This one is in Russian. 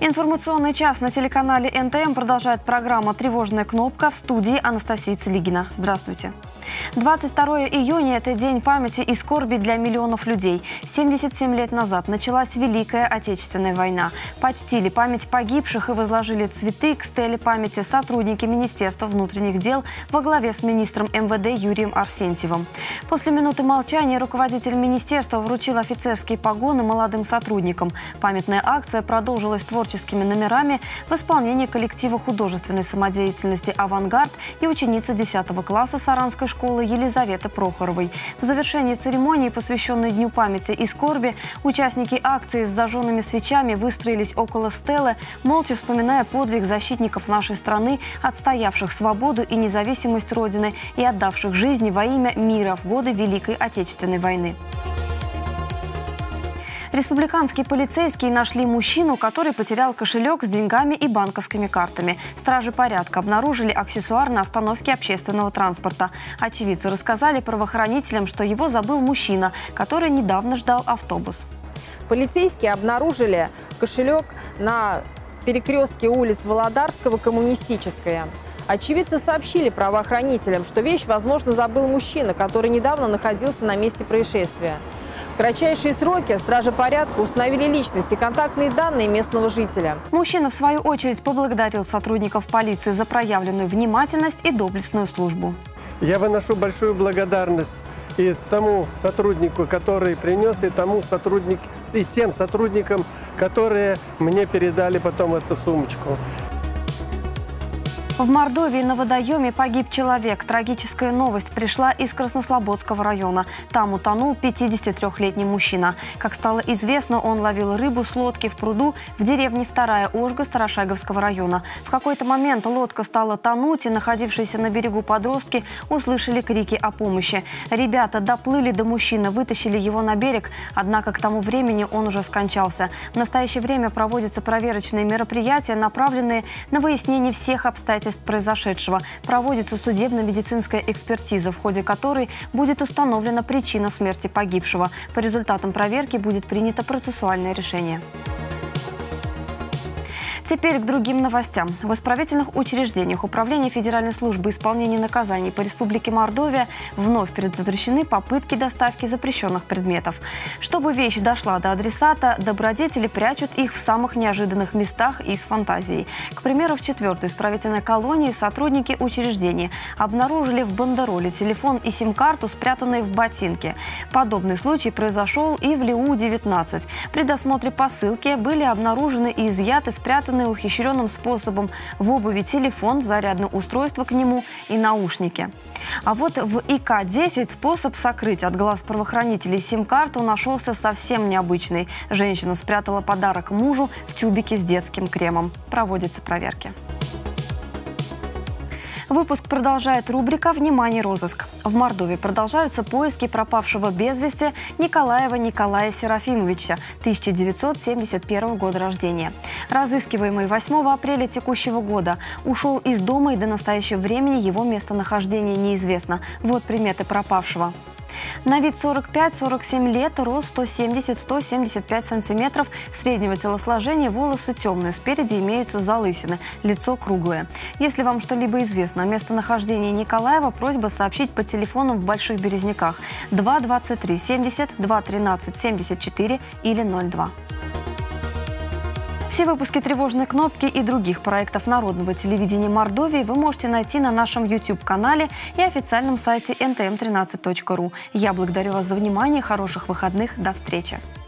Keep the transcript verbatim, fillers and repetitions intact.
Информационный час на телеканале эн тэ эм продолжает программа «Тревожная кнопка», в студии Анастасия Целигина. Здравствуйте. двадцать второе июня – это день памяти и скорби для миллионов людей. семьдесят семь лет назад началась Великая Отечественная война. Почтили память погибших и возложили цветы к стеле памяти сотрудники Министерства внутренних дел во главе с министром эм вэ дэ Юрием Арсентьевым. После минуты молчания руководитель министерства вручил офицерские погоны молодым сотрудникам. Памятная акция продолжилась творческими номерами в исполнении коллектива художественной самодеятельности «Авангард» и ученицы десятого класса Саранской школы Елизаветы Прохоровой. В завершении церемонии, посвященной Дню памяти и скорби, участники акции с зажженными свечами выстроились около стелы, молча вспоминая подвиг защитников нашей страны, отстоявших свободу и независимость Родины и отдавших жизни во имя мира в годы Великой Отечественной войны. Республиканские полицейские нашли мужчину, который потерял кошелек с деньгами и банковскими картами. Стражи порядка обнаружили аксессуар на остановке общественного транспорта. Очевидцы рассказали правоохранителям, что его забыл мужчина, который недавно ждал автобус. Полицейские обнаружили кошелек на перекрестке улиц Володарского, Коммунистическая. Очевидцы сообщили правоохранителям, что вещь, возможно, забыл мужчина, который недавно находился на месте происшествия. В кратчайшие сроки стражи порядка установили личность и контактные данные местного жителя. Мужчина, в свою очередь, поблагодарил сотрудников полиции за проявленную внимательность и доблестную службу. Я выношу большую благодарность и тому сотруднику, который принес, и тому сотрудник, и тем сотрудникам, которые мне передали потом эту сумочку. В Мордовии на водоеме погиб человек. Трагическая новость пришла из Краснослободского района. Там утонул пятидесятитрёхлетний мужчина. Как стало известно, он ловил рыбу с лодки в пруду в деревне Вторая Ожга Старошаговского района. В какой-то момент лодка стала тонуть, и находившиеся на берегу подростки услышали крики о помощи. Ребята доплыли до мужчины, вытащили его на берег, однако к тому времени он уже скончался. В настоящее время проводятся проверочные мероприятия, направленные на выяснение всех обстоятельств произошедшего. Проводится судебно-медицинская экспертиза, в ходе которой будет установлена причина смерти погибшего. По результатам проверки будет принято процессуальное решение. Теперь к другим новостям. В исправительных учреждениях Управления Федеральной службы исполнения наказаний по Республике Мордовия вновь предотвращены попытки доставки запрещенных предметов. Чтобы вещь дошла до адресата, добродетели прячут их в самых неожиданных местах и с фантазией. К примеру, в четвертой исправительной колонии сотрудники учреждения обнаружили в бандероле телефон и сим-карту, спрятанные в ботинке. Подобный случай произошел и в ЛИУ девятнадцать. При досмотре посылки были обнаружены и изъяты спрятанные ухищренным способом в обуви телефон, зарядное устройство к нему и наушники. А вот в и ка десять способ сокрыть от глаз правоохранителей сим-карту нашелся совсем необычный. Женщина спрятала подарок мужу в тюбике с детским кремом. Проводятся проверки. Выпуск продолжает рубрика «Внимание, розыск». В Мордовии продолжаются поиски пропавшего без вести Николаева Николая Серафимовича, тысяча девятьсот семьдесят первого года рождения. Разыскиваемый восьмого апреля текущего года ушел из дома, и до настоящего времени его местонахождение неизвестно. Вот приметы пропавшего. На вид сорок пять — сорок семь лет, рост сто семьдесят — сто семьдесят пять сантиметров, среднего телосложения, волосы темные, спереди имеются залысины, лицо круглое. Если вам что-либо известно о местонахождении Николаева, просьба сообщить по телефону в Больших Березняках два двадцать три семьдесят, два тринадцать семьдесят четыре или ноль два. Все выпуски «Тревожной кнопки» и других проектов Народного телевидения Мордовии вы можете найти на нашем ютуб-канале и официальном сайте эн тэ эм тринадцать точка ру. Я благодарю вас за внимание, хороших выходных, до встречи!